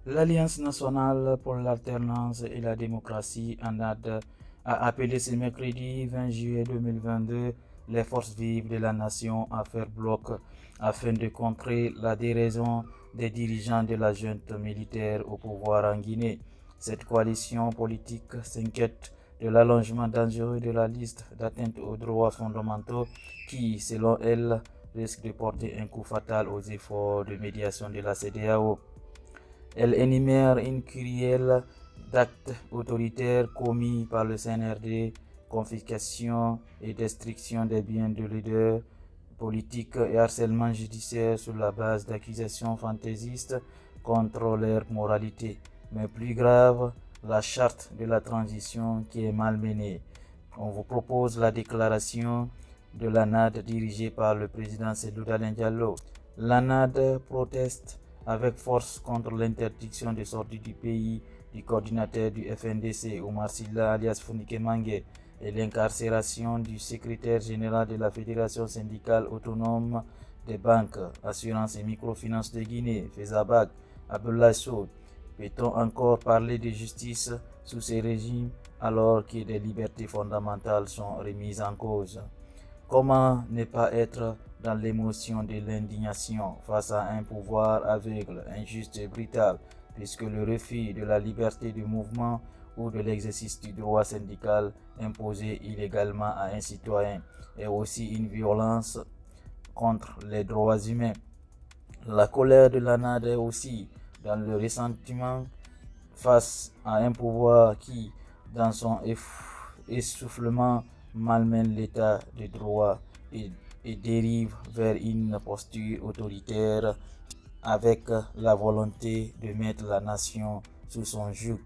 L'Alliance nationale pour l'alternance et la démocratie, ANAD, a appelé ce mercredi 20 juillet 2022 les forces vives de la nation à faire bloc afin de contrer la déraison des dirigeants de la junte militaire au pouvoir en Guinée. Cette coalition politique s'inquiète de l'allongement dangereux de la liste d'atteintes aux droits fondamentaux qui, selon elle, risque de porter un coup fatal aux efforts de médiation de la CEDEAO. Elle énumère une kyrielle d'actes autoritaires commis par le CNRD, confiscation et destruction des biens de leaders politiques et harcèlement judiciaire sur la base d'accusations fantaisistes contre leur moralité. Mais plus grave, la charte de la transition qui est malmenée. On vous propose la déclaration de l'ANAD dirigée par le président Cellou Dalein Diallo. L'ANAD proteste avec force contre l'interdiction de sortie du pays du coordinateur du FNDC, Oumar Sylla alias Founike Mangué, et l'incarcération du secrétaire général de la Fédération syndicale autonome des banques, assurances et microfinances de Guinée, Fezabag, Abdoulaye Sow. Peut-on encore parler de justice sous ces régimes alors que des libertés fondamentales sont remises en cause? Comment ne pas être dans l'émotion de l'indignation face à un pouvoir aveugle, injuste et brutal, puisque le refus de la liberté de mouvement ou de l'exercice du droit syndical imposé illégalement à un citoyen est aussi une violence contre les droits humains. La colère de l'ANAD est aussi dans le ressentiment face à un pouvoir qui, dans son essoufflement, malmène l'état de droit et dérive vers une posture autoritaire avec la volonté de mettre la nation sous son joug.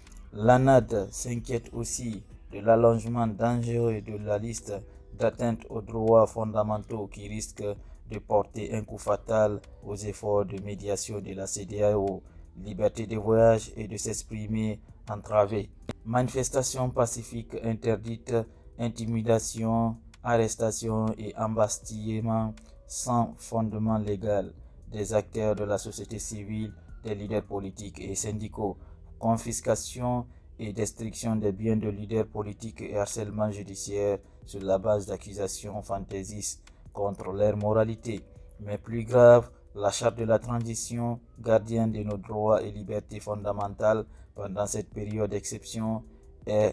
L'ANAD s'inquiète aussi de l'allongement dangereux de la liste d'atteintes aux droits fondamentaux qui risque de porter un coup fatal aux efforts de médiation de la CEDEAO, liberté de voyage et de s'exprimer entravée. Manifestations pacifiques interdites, intimidation, arrestation et embastillement sans fondement légal des acteurs de la société civile, des leaders politiques et syndicaux, confiscation et destruction des biens de leaders politiques et harcèlement judiciaire sur la base d'accusations fantaisistes contre leur moralité. Mais plus grave, la charte de la transition, gardienne de nos droits et libertés fondamentales pendant cette période d'exception, est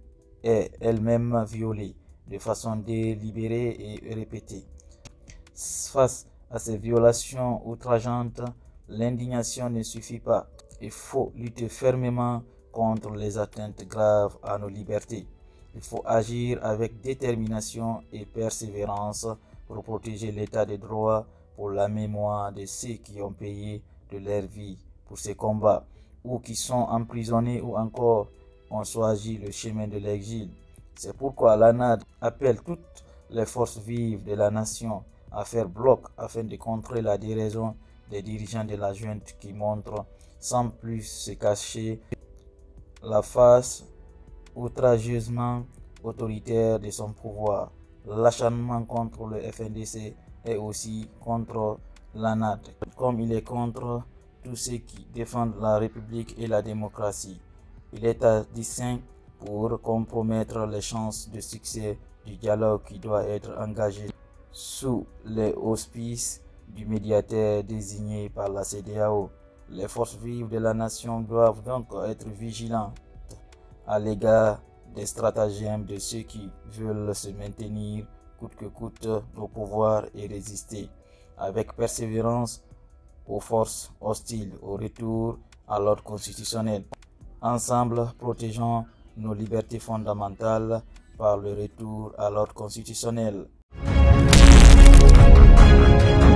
elle-même violée de façon délibérée et répétée. Face à ces violations outrageantes, l'indignation ne suffit pas. Il faut lutter fermement contre les atteintes graves à nos libertés. Il faut agir avec détermination et persévérance pour protéger l'état de droit, pour la mémoire de ceux qui ont payé de leur vie pour ces combats, ou qui sont emprisonnés ou encore ont choisi le chemin de l'exil. C'est pourquoi l'ANAD appelle toutes les forces vives de la nation à faire bloc afin de contrer la déraison des dirigeants de la junte qui montrent sans plus se cacher la face outrageusement autoritaire de son pouvoir. L'acharnement contre le FNDC est aussi contre l'ANAD, comme il est contre tous ceux qui défendent la République et la démocratie. Il est à dessein pour compromettre les chances de succès du dialogue qui doit être engagé sous les auspices du médiateur désigné par la CEDEAO. Les forces vives de la nation doivent donc être vigilantes à l'égard des stratagèmes de ceux qui veulent se maintenir coûte que coûte au pouvoir et résister avec persévérance aux forces hostiles au retour à l'ordre constitutionnel. Ensemble, protégeons nos libertés fondamentales par le retour à l'ordre constitutionnel.